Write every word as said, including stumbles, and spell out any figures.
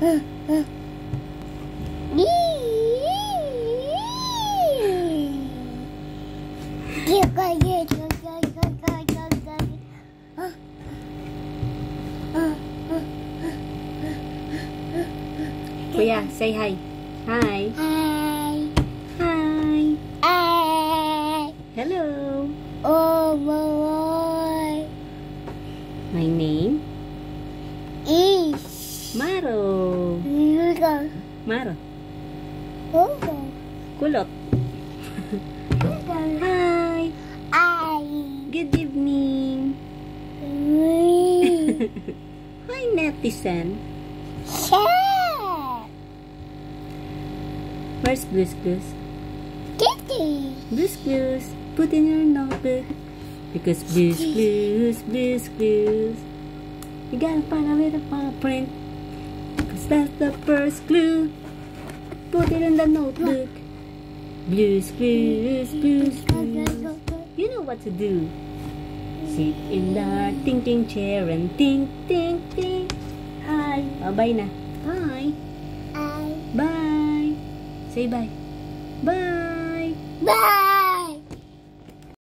Kuya, say hi. Hi. Hi. Hi. Hi. Hello. Oh boy. My name? Is. Maro. Lugar. Maro. Oh. Kulot. Hi. I. Good evening. We. Hi, netizen. Share. Where's Blues Clues? Kitty. Blues Clues. Put in your notebook. Because Blues Clues, Blues Clues. You gotta find a little paw print. Because that's the first clue. Put it in the notebook. Blues Clues, Blues Clues. You know what to do. Sit in the thinking chair and think, think, think. Hi. Oh, bye na. Hi. I. Bye. Say bye. Bye. Bye.